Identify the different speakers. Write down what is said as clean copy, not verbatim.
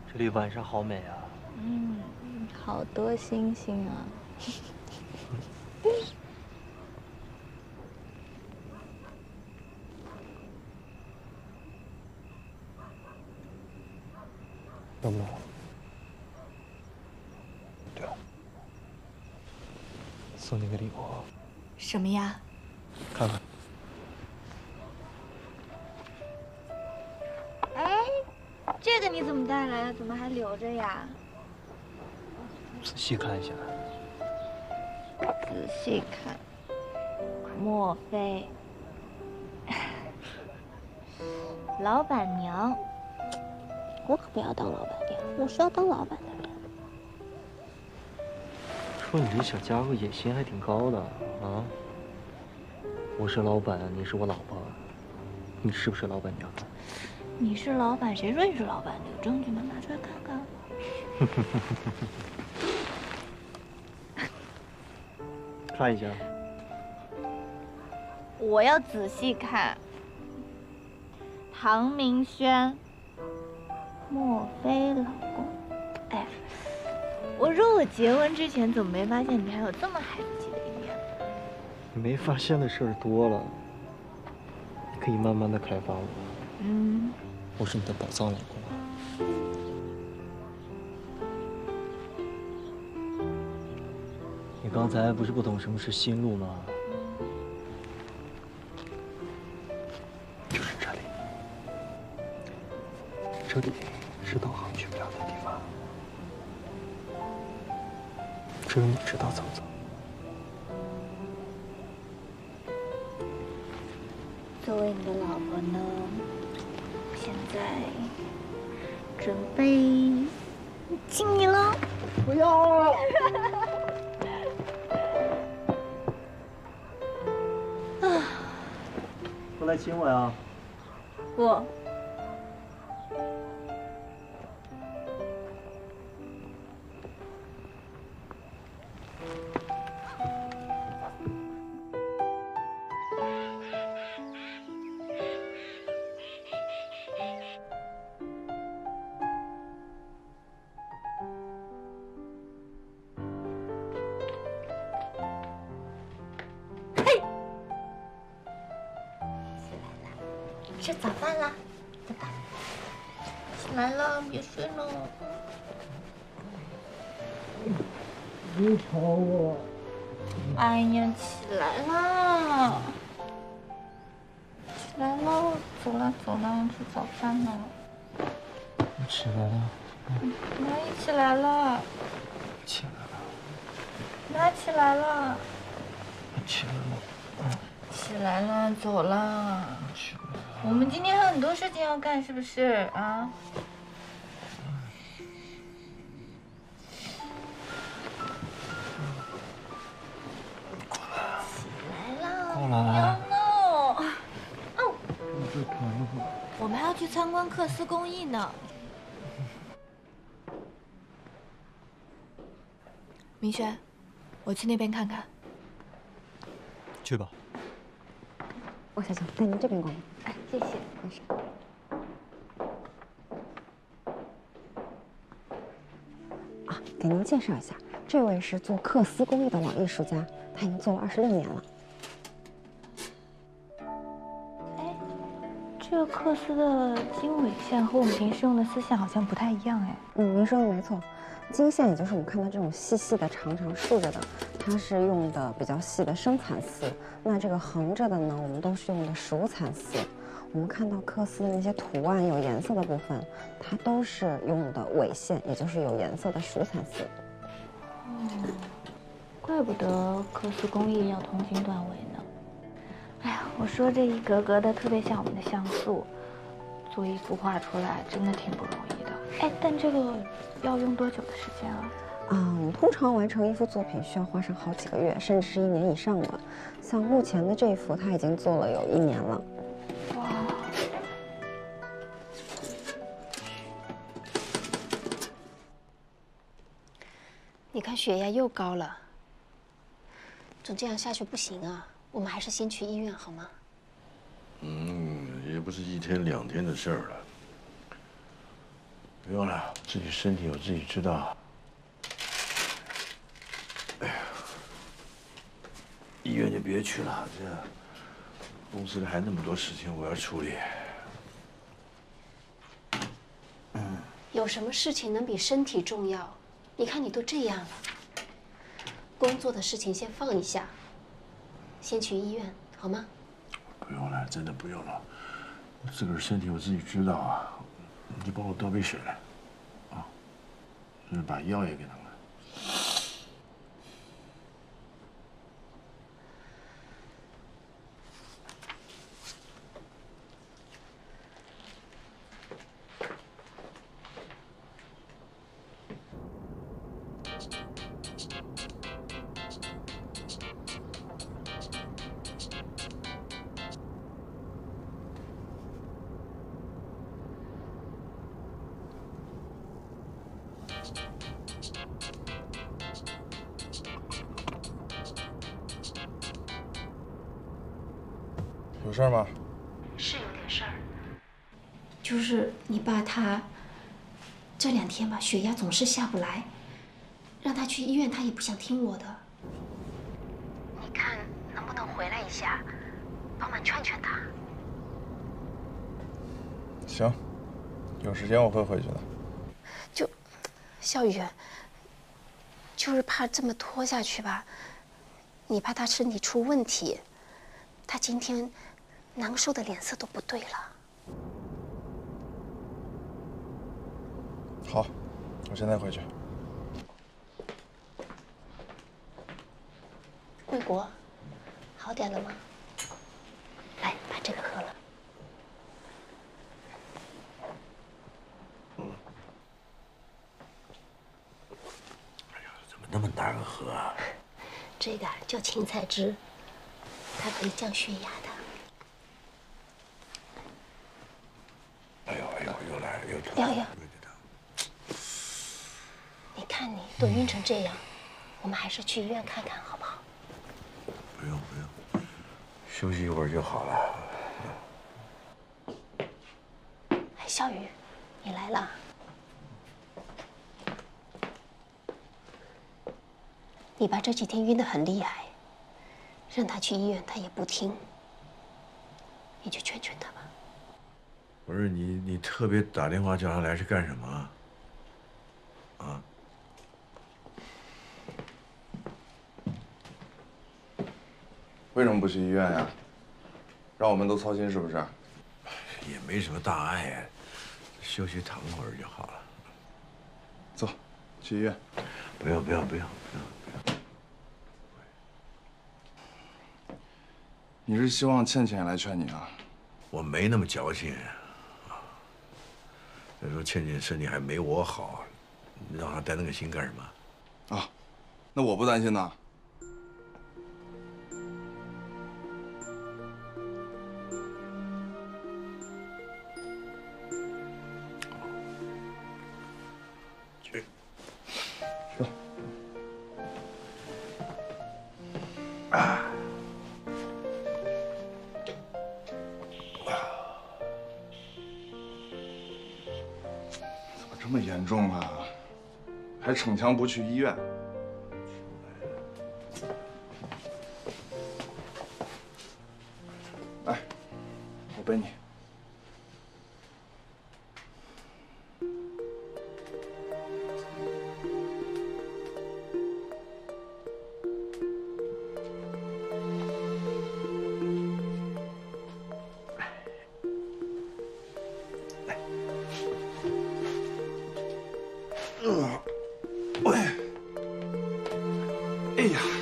Speaker 1: 这里晚上好美啊！
Speaker 2: 好多星星啊！
Speaker 1: 冷不冷？对了，送你个礼物，
Speaker 2: 什么呀？
Speaker 1: 看看。
Speaker 2: 哎，这个你怎么带来了？怎么还留着呀？
Speaker 1: 仔细看一下。
Speaker 2: 仔细看，莫非老板娘？我可不要当老板娘，我是要当老板的人。
Speaker 1: 说你这小家伙野心还挺高的啊！我是老板，你是我老婆，你是不是老板娘？
Speaker 2: 你是老板，谁说你是老板的？有证据吗？拿出来看看。
Speaker 1: 看一下。
Speaker 2: 我要仔细看。唐明轩，莫非老公？哎，我说我结婚之前怎么没发现你还有这么孩子气的一面？
Speaker 1: 你没发现的事儿多了，你可以慢慢的开发我。我是你的宝藏老公。你刚才不是不懂什么是心路吗？就是这里，这里是导航去不了的地方，只有你知道怎么走。
Speaker 2: 作为你的老婆呢，现在准备亲你了。
Speaker 1: 不要！不来亲我呀？
Speaker 2: 不。吃早饭啦，对吧？起来了，别睡了。
Speaker 1: 别吵我！
Speaker 2: 哎呀，起来啦！起来了，走了走了，吃早饭了。
Speaker 1: 我起来了。
Speaker 2: 哪里起来了？
Speaker 1: 起来了。
Speaker 2: 哪起来了？
Speaker 1: 我起来了。
Speaker 2: 起来了，走了。
Speaker 1: 起来了。
Speaker 2: 我们今天还有很多事情要干，是不是啊？
Speaker 1: 过来。
Speaker 2: 起来了。
Speaker 1: 过来。
Speaker 2: 不要闹。哦。
Speaker 1: 我这疼。
Speaker 2: 我们还要去参观克斯工艺呢。明轩，我去那边看看。
Speaker 1: 去吧。
Speaker 3: 王小姐，带您这边逛逛。
Speaker 2: 哎，谢谢。
Speaker 3: 没事。啊，给您介绍一下，这位是做缂丝工艺的老艺术家，他已经做了26年了。
Speaker 2: 哎，这个缂丝的经纬线和我们平时用的丝线好像不太一样哎。
Speaker 3: 您说的没错，经线也就是我们看到这种细细的、长长竖着的，它是用的比较细的生蚕丝。那这个横着的呢，我们都是用的熟蚕丝。我们看到缂丝的那些图案有颜色的部分，它都是用的纬线，也就是有颜色的熟蚕丝。
Speaker 2: 哦，怪不得缂丝工艺要通经断纬呢。哎呀，我说这一格格的特别像我们的像素，做一幅画出来真的挺不容易的。哎，但这个要用多久的时间啊？
Speaker 3: 我们通常完成一幅作品需要花上好几个月，甚至是1年以上了。像目前的这幅，他已经做了有1年了。
Speaker 2: 哇！
Speaker 4: 你看血压又高了，总这样下去不行啊！我们还是先去医院好吗？
Speaker 5: 也不是1天2天的事儿了。 不用了，自己身体我自己知道。哎呀，医院就别去了，这公司里还那么多事情我要处理。
Speaker 4: 有什么事情能比身体重要？你看你都这样了，工作的事情先放一下，先去医院好吗？
Speaker 5: 不用了，真的不用了，我自个儿身体我自己知道啊。你帮我倒杯水来，啊，就是把药也给拿来。
Speaker 6: 有事吗？
Speaker 4: 是有点事儿，就是你爸他这2天吧，血压总是下不来，让他去医院，他也不想听我的。你看能不能回来一下，帮忙劝劝他？
Speaker 6: 行，有时间我会回去的。
Speaker 4: 小雨，就是怕这么拖下去吧，你怕他身体出问题，他今天难受的脸色都不对了。
Speaker 6: 好，我现在回去。
Speaker 4: 贵国，好点了吗？来，把这个喝了。
Speaker 5: 那么大个喝啊！
Speaker 4: 这个叫芹菜汁，它可以降血压的。
Speaker 5: 哎呦哎呦，又来了又疼！
Speaker 4: 瑶瑶，你看你都晕成这样，我们还是去医院看看好不好？
Speaker 5: 不用不用，休息一会儿就好了。
Speaker 4: 哎，小雨，你来了。 你爸这几天晕得很厉害，让他去医院，他也不听。你去劝劝他吧。
Speaker 5: 不是你特别打电话叫他来是干什么？啊？
Speaker 6: 为什么不去医院呀？让我们都操心是不是？
Speaker 5: 也没什么大碍呀，休息躺会儿就好了。
Speaker 6: 走，去医院。
Speaker 5: 不用不用不用不用。
Speaker 6: 你是希望倩倩来劝你啊？
Speaker 5: 我没那么矫情啊。再说倩倩身体还没我好，你让她担那个心干什么？
Speaker 6: 啊，那我不担心呐。
Speaker 5: 去。
Speaker 6: 走。
Speaker 5: 啊。
Speaker 6: 这么严重啊？还逞强不去医院？来，我背你。哎呀！